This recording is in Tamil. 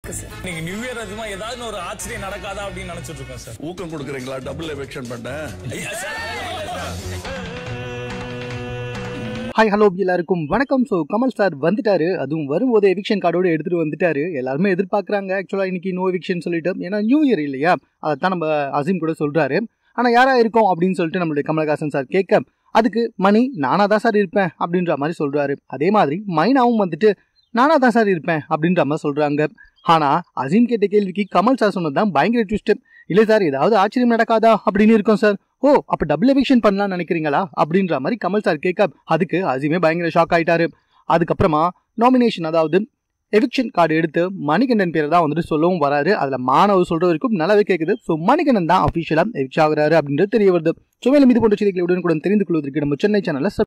இருக்கு சார். நீங்க நியூ இயர் அதுமா ஏதாவது ஒரு ஆச்சரியம் நடக்காதா அப்படின்னு நினைச்சிட்டு இருக்கோம் சார். ஊக்கம் கொடுக்குறீங்களா? டபுள் எவிக்ஷன் பண்ணேன். ஹாய் ஹலோ எல்லாருக்கும் வணக்கம். ஸோ கமல் சார் வந்துட்டாரு, அதுவும் வரும்போது எவிக்ஷன் கார்டோடு எடுத்துகிட்டு வந்துட்டாரு. எல்லாருமே எதிர்பார்க்குறாங்க ஆக்சுவலாக இன்னைக்கு நோ எவிக்ஷன் சொல்லிட்டு, ஏன்னா நியூ இயர் இல்லையா, அதைத்தான் நம்ம அசீம் கூட சொல்கிறாரு. ஆனால் யாராக இருக்கோம் அப்படின்னு சொல்லிட்டு நம்மளுடைய கமல்ஹாசன் சார் கேட்க, அதுக்கு மணி நானாக தான் சார் இருப்பேன் அப்படின்ற மாதிரி சொல்கிறாரு. அதே மாதிரி மைனாவும் வந்துட்டு நானாக தான் சார் இருப்பேன் அப்படின்ற மாதிரி சொல்கிறாங்க. ஆனால் அசீம் கேட்ட கேள்விக்கு கமல் சார் சொன்னது தான் பயங்கர ட்விஸ்ட். இல்லை சார், ஏதாவது ஆச்சரியம் நடக்காதா அப்படின்னு இருக்கோம் சார். ஓ, அப்போ டபுள் எவிக்ஷன் பண்ணலாம்னு நினைக்கிறீங்களா அப்படின்ற மாதிரி கமல் சார் கேட்க, அதுக்கு அசீமே பயங்கர ஷாக் ஆகிட்டாரு. அதுக்கப்புறமா நாமினேஷன், அதாவது எவிக்ஷன் கார்டு எடுத்து மணிகண்டன் பேரை தான் வந்துட்டு சொல்லவும் வராரு. அதில் மாணவர் சொல்கிற வரைக்கும் நல்லாவே கேட்குது. ஸோ மணிகண்டன் தான் அஃபிஷியலாக எவிக்ஷன் ஆகுறாரு அப்படின்றது தெரிய வருது. ஸோ மேலும் இது போன்ற செய்திகளை உடனுக்குடன் தெரிந்து கொள்வதற்கு நம்ம சென்னை சேனலில்